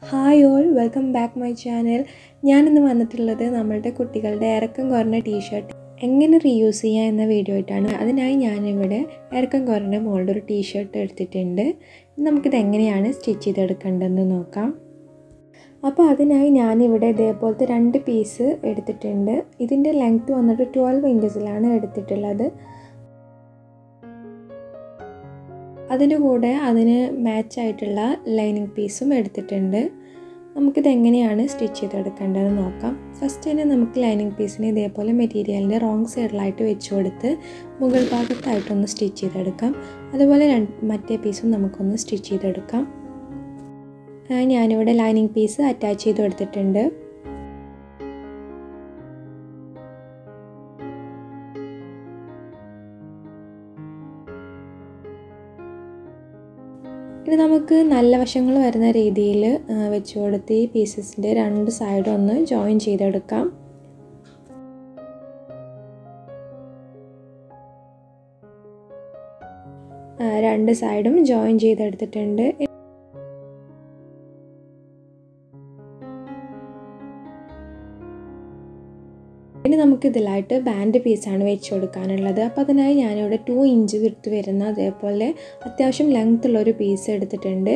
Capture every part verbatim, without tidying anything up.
Hi all, welcome back my channel. ഞാനിന്ന് വന്നിട്ടുള്ളത് നമ്മളുടെ കുട്ടികളുടെ ഇറക്കം കുറഞ്ഞ ടീഷർട്ട് എങ്ങനെ റീയൂസ് ചെയ്യാം എന്ന വീഡിയോ ആയിട്ടാണ്. അതിനായി ഞാനിവിടെ ഇറക്കം കുറഞ്ഞ മോളുടെ ഒരു ടീഷർട്ട് എടുത്തിട്ടുണ്ട്. നമുക്കിത് എങ്ങനെയാണ് സ്റ്റിച്ച് ചെയ്തെടുക്കേണ്ടതെന്ന് നോക്കാം. അപ്പോൾ അതിനായി ഞാനിവിടെ ഇതേപോലത്തെ രണ്ട് പീസ് എടുത്തിട്ടുണ്ട്. ഇതിൻ്റെ ലെങ്ത്ത് വന്നിട്ട് ട്വൽവ് ഇഞ്ചസിലാണ് എടുത്തിട്ടുള്ളത്. അതിൻ്റെ കൂടെ അതിന് മാച്ചായിട്ടുള്ള ലൈനിങ് പീസും എടുത്തിട്ടുണ്ട്. നമുക്കിത് എങ്ങനെയാണ് സ്റ്റിച്ച് ചെയ്തെടുക്കേണ്ടതെന്ന് നോക്കാം. ഫസ്റ്റ് തന്നെ നമുക്ക് ലൈനിങ് പീസിനെ ഇതേപോലെ മെറ്റീരിയലിൻ്റെ റോങ് സൈഡിലായിട്ട് വെച്ച് കൊടുത്ത് മുകൾ ഭാഗത്തായിട്ടൊന്ന് സ്റ്റിച്ച് ചെയ്തെടുക്കാം. അതുപോലെ മറ്റേ പീസും നമുക്കൊന്ന് സ്റ്റിച്ച് ചെയ്തെടുക്കാം. ഞാനിവിടെ ലൈനിങ് പീസ് അറ്റാച്ച് ചെയ്ത് കൊടുത്തിട്ടുണ്ട്. ഇനി നമുക്ക് നല്ല വശങ്ങൾ വരുന്ന രീതിയിൽ വെച്ച് കൊടുത്ത് ഈ പീസസിൻ്റെ രണ്ട് സൈഡും ഒന്ന് ജോയിൻ ചെയ്തെടുക്കാം. രണ്ട് സൈഡും ജോയിൻ ചെയ്തെടുത്തിട്ടുണ്ട്. ഇനി നമുക്ക് ഇതിലായിട്ട് ബാൻഡ് പീസാണ് വെച്ച് കൊടുക്കാനുള്ളത്. അപ്പോൾ അതിനായി ഞാനിവിടെ ടു ഇഞ്ച് വിട്ട് വരുന്ന അതേപോലെ അത്യാവശ്യം ലെങ്ത് ഉള്ളൊരു പീസ് എടുത്തിട്ടുണ്ട്.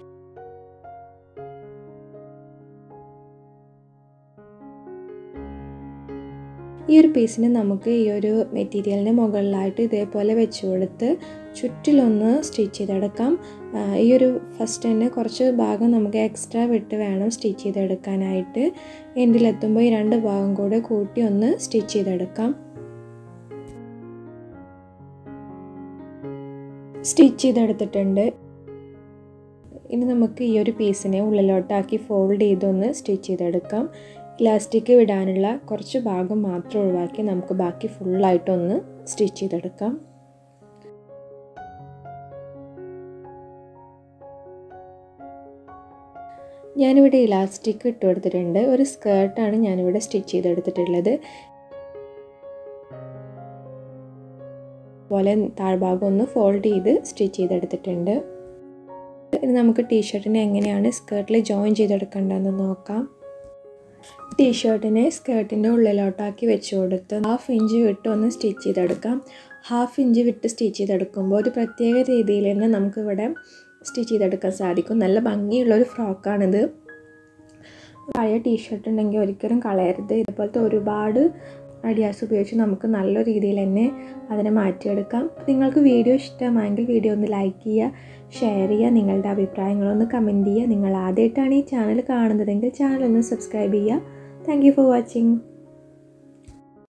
ഈ ഒരു പീസിന് നമുക്ക് ഈ ഒരു മെറ്റീരിയലിൻ്റെ മുകളിലായിട്ട് ഇതേപോലെ വെച്ച് കൊടുത്ത് ചുറ്റിലൊന്ന് സ്റ്റിച്ച് ചെയ്തെടുക്കാം. ഈ ഒരു ഫസ്റ്റ് തന്നെ കുറച്ച് ഭാഗം നമുക്ക് എക്സ്ട്രാ വിട്ട് വേണം സ്റ്റിച്ച് ചെയ്തെടുക്കാനായിട്ട്. എൻഡിലെത്തുമ്പോൾ ഈ രണ്ട് ഭാഗം കൂടെ കൂട്ടി ഒന്ന് സ്റ്റിച്ച് ചെയ്തെടുക്കാം. സ്റ്റിച്ച് ചെയ്തെടുത്തിട്ടുണ്ട്. ഇനി നമുക്ക് ഈ ഒരു പീസിനെ ഉള്ളിലോട്ടാക്കി ഫോൾഡ് ചെയ്തൊന്ന് സ്റ്റിച്ച് ചെയ്തെടുക്കാം. ഇലാസ്റ്റിക് വിടാനുള്ള കുറച്ച് ഭാഗം മാത്രം ഒഴിവാക്കി നമുക്ക് ബാക്കി ഫുള്ളായിട്ടൊന്ന് സ്റ്റിച്ച് ചെയ്തെടുക്കാം. ഞാനിവിടെ ഇലാസ്റ്റിക് ഇട്ട് കൊടുത്തിട്ടുണ്ട്. ഒരു സ്കേർട്ടാണ് ഞാനിവിടെ സ്റ്റിച്ച് ചെയ്തെടുത്തിട്ടുള്ളത്. അതുപോലെ താഴ്ഭാഗം ഒന്ന് ഫോൾഡ് ചെയ്ത് സ്റ്റിച്ച് ചെയ്തെടുത്തിട്ടുണ്ട്. ഇനി നമുക്ക് ടീഷർട്ടിനെ എങ്ങനെയാണ് സ്കേർട്ടിൽ ജോയിൻ ചെയ്തെടുക്കേണ്ടതെന്ന് നോക്കാം. ടീഷർട്ടിനെ സ്കേർട്ടിൻ്റെ ഉള്ളിലോട്ടാക്കി വെച്ച് കൊടുത്ത് ഹാഫ് ഇഞ്ച് വിട്ട് ഒന്ന് സ്റ്റിച്ച് ചെയ്തെടുക്കാം. ഹാഫ് ഇഞ്ച് വിട്ട് സ്റ്റിച്ച് ചെയ്തെടുക്കുമ്പോൾ ഒരു പ്രത്യേക രീതിയിൽ തന്നെ നമുക്കിവിടെ സ്റ്റിച്ച് ചെയ്തെടുക്കാൻ സാധിക്കും. നല്ല ഭംഗിയുള്ളൊരു ഫ്രോക്കാണിത്. പഴയ ടീഷർട്ട് ഉണ്ടെങ്കിൽ ഒരിക്കലും കളയരുത്. ഇതുപോലത്തെ ഒരുപാട് ഐഡിയാസ് ഉപയോഗിച്ച് നമുക്ക് നല്ല രീതിയിൽ തന്നെ അതിനെ മാറ്റിയെടുക്കാം. നിങ്ങൾക്ക് വീഡിയോ ഇഷ്ടമായെങ്കിൽ വീഡിയോ ഒന്ന് ലൈക്ക് ചെയ്യുക, ഷെയർ ചെയ്യുക, നിങ്ങളുടെ അഭിപ്രായങ്ങളൊന്ന് കമൻറ്റ് ചെയ്യുക. നിങ്ങൾ ആദ്യമായിട്ടാണ് ഈ ചാനൽ കാണുന്നതെങ്കിൽ ചാനൽ ഒന്ന് സബ്സ്ക്രൈബ് ചെയ്യുക. Thank you for watching.